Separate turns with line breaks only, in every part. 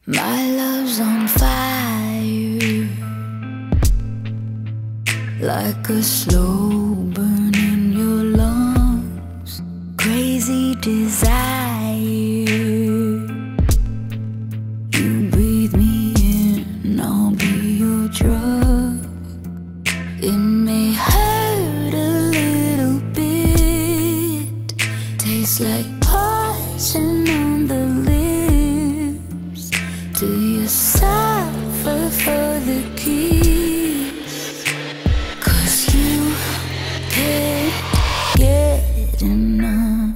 My love's on fire, like a slow burn in your lungs. Crazy desire, you breathe me in, I'll be your drug. It may hurt a little bit, tastes like poison on the lips. Do you suffer for the kiss? 'Cause you can't get enough.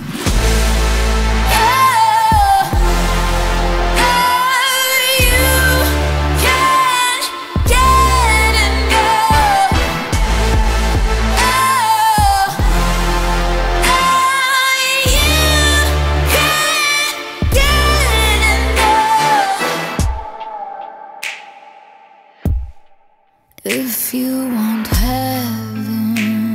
If you want heaven,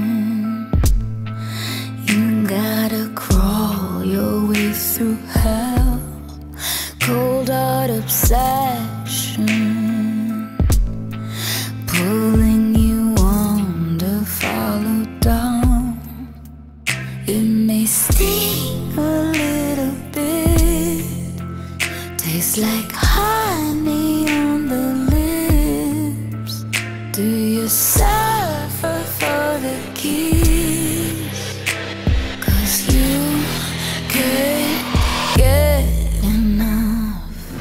you gotta crawl your way through hell. Cold heart obsession, pulling you on to follow down. It may sting a little bit, tastes like honey on the lips. Do you suffer for the kiss? 'Cause you can't get enough.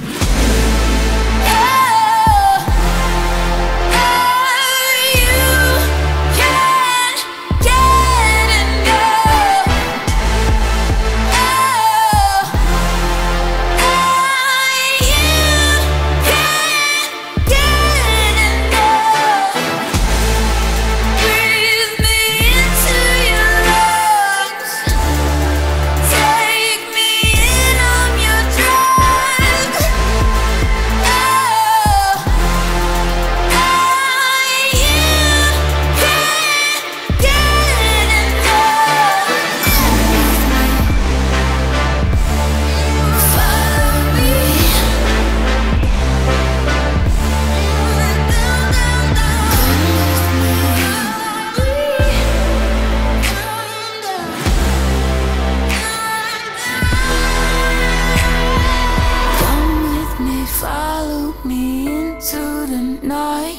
Follow me into the night,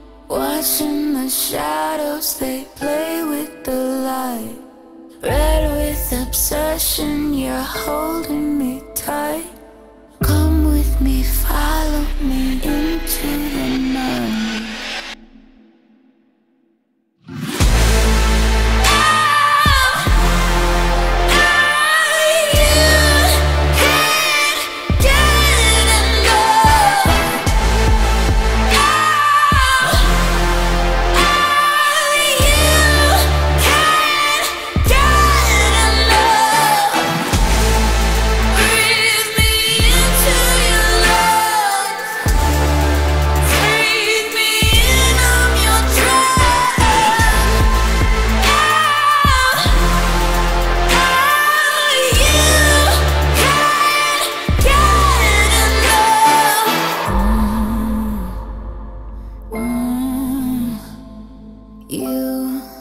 watching the shadows, they play with the light. Red with obsession, you're holding me tight. Come with me, follow me into the night. You